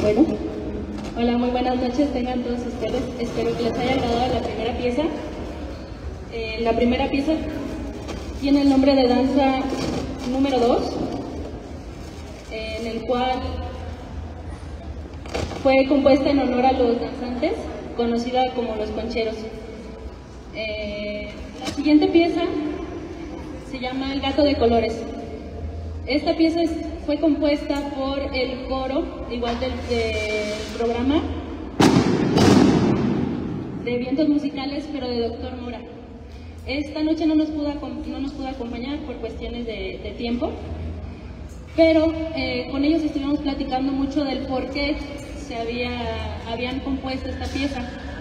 Bueno, hola, muy buenas noches tengan todos ustedes. Espero que les haya agradado la primera pieza. La primera pieza tiene el nombre de danza número 2, en el cual fue compuesta en honor a los danzantes, conocida como los concheros. La siguiente pieza se llama El gato de colores. Esta pieza fue compuesta por el coro, igual del programa de vientos musicales, pero de Doctor Mora. Esta noche no nos pudo acompañar por cuestiones de tiempo, pero con ellos estuvimos platicando mucho del por qué habían compuesto esta pieza.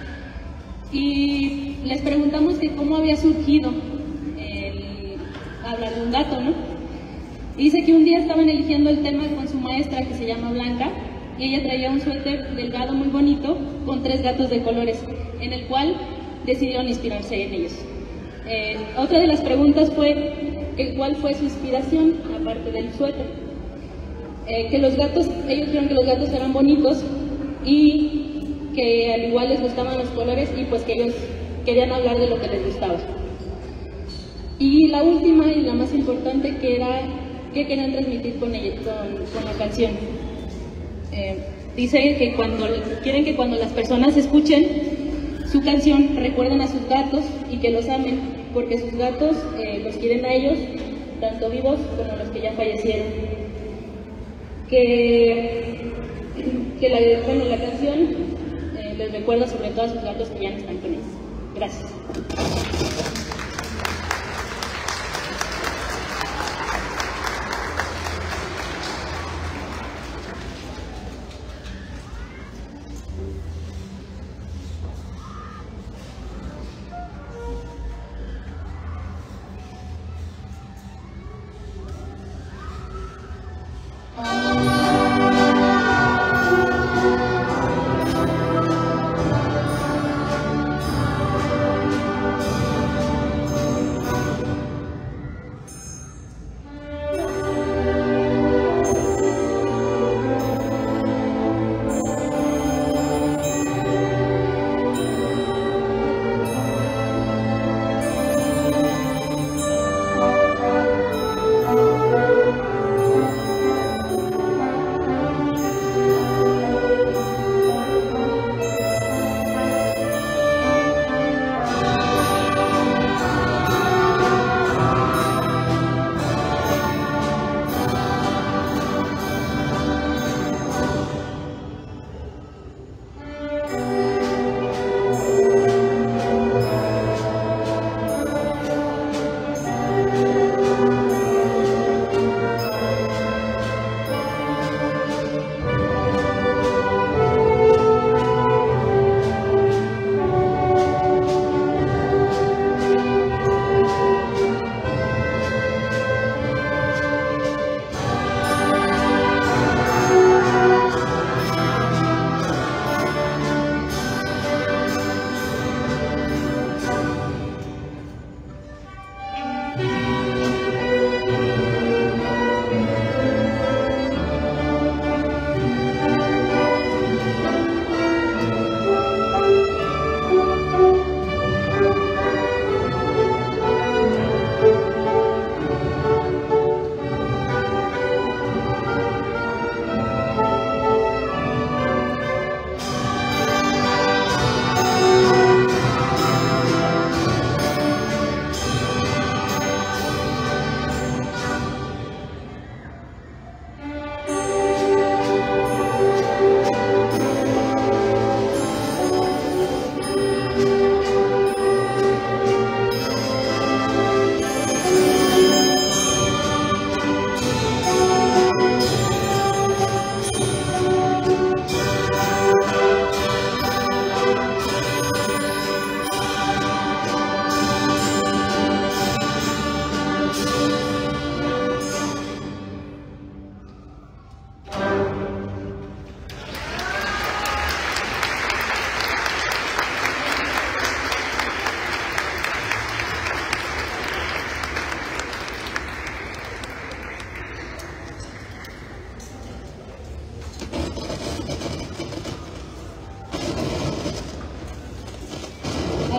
Y les preguntamos que cómo había surgido el hablar de un gato, ¿no? Dice que un día estaban eligiendo el tema con su maestra, que se llama Blanca, y ella traía un suéter delgado muy bonito con 3 gatos de colores, en el cual decidieron inspirarse en ellos. Otra de las preguntas fue cuál fue su inspiración, aparte del suéter. Ellos dijeron que los gatos eran bonitos y que al igual les gustaban los colores y pues que ellos querían hablar de lo que les gustaba. Y la última y la más importante, que era qué querían transmitir con la canción. Dice que quieren que cuando las personas escuchen su canción recuerden a sus gatos y que los amen, porque sus gatos los quieren a ellos, tanto vivos como los que ya fallecieron. La canción les recuerda sobre todo a sus gatos que ya no están con ellos. Gracias.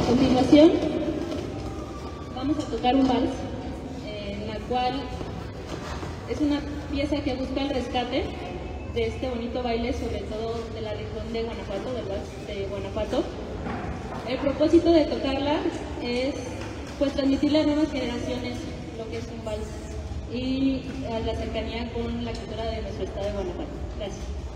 continuación vamos a tocar un vals, en la cual es una pieza que busca el rescate de este bonito baile, sobre todo de la región de Guanajuato, del vals de Guanajuato. El propósito de tocarla es pues transmitirle a nuevas generaciones lo que es un vals y a la cercanía con la cultura de nuestro estado de Guanajuato. Gracias.